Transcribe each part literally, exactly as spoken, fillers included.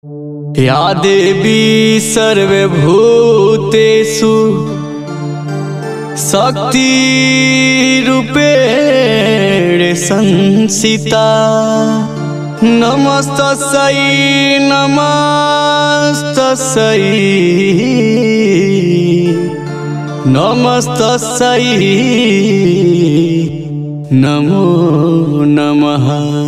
या देवी सर्वभूतेषु शक्तिरूपेण संस्थिता। नमस्तस्यै नमस्तस्यै नमस्तस्यै नमो नमः।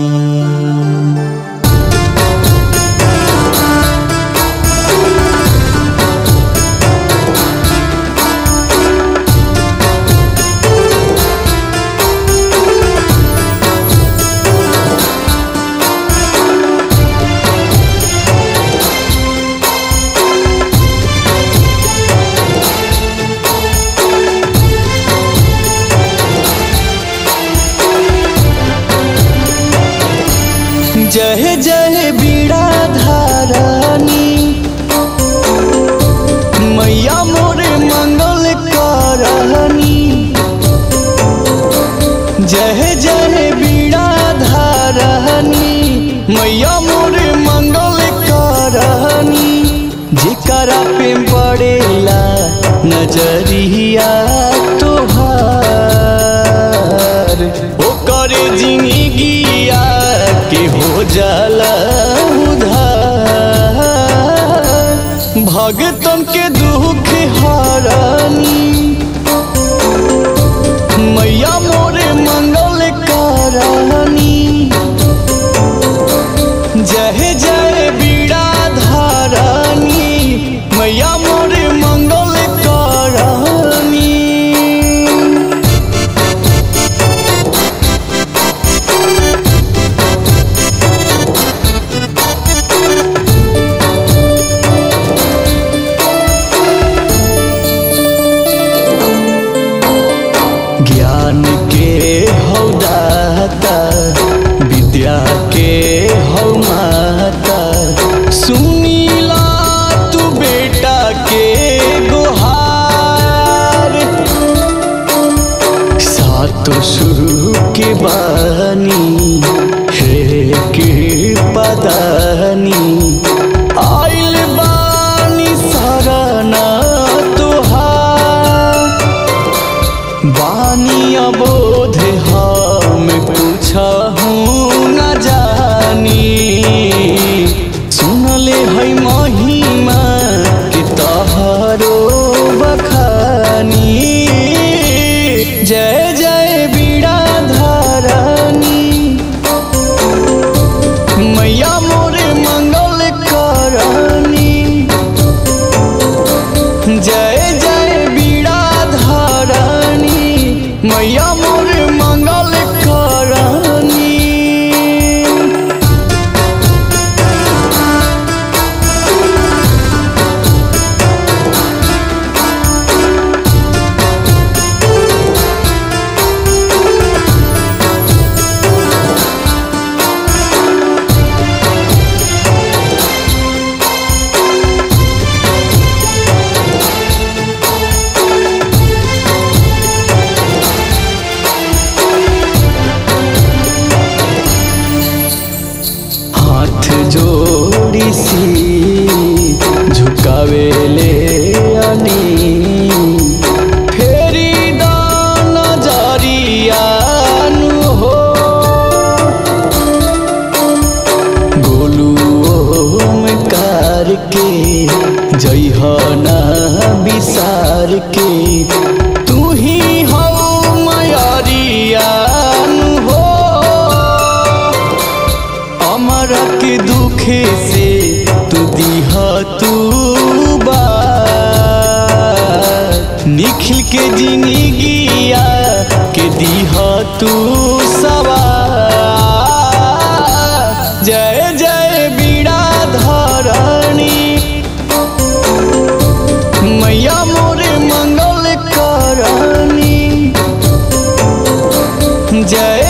जय जय बीड़ा धारानी मैया मोरे मंगल करनी। जय जय बीड़ा धारानी मैया मोरे मंगल करनी। जेकरा पे पड़ेला नजरिया तोहार ओकर जिंदगिया के हो जाला उधार। भगतन के दुख हरानी मैया मोरे मंगल करनी। जय जय बीड़ा धारानी मैया मोरे मंगल करनी। ज्ञान के हौ दाता विद्या के हौ माता। सुनीला तू बेटा के गुहार। सातो शुरू के बानी हे कृपा दानी। आइल बानी सरना तुहार। बानी अबोध हम कुछ न जानी। सुनले है महिमा के तोहरो बखानी। जय जय बीड़ा धारानी मैया मोरे मंगल करनी। जय जय बीड़ा धारानी मैया मोरे मंगल करनी। हाथ जोड़ी सी झुकावे ले आनी। फेरी दान जरियानु हो गोलू ओमकार के जइह ना विसार के। तू ही हो मयरियानु हो हमरा के दुखे से तू दीह तू बार। निखिल के जिंदगिया के दीह तू सवार। जय जय बीड़ा धारानी मैया मोरे मंगल करनी। जय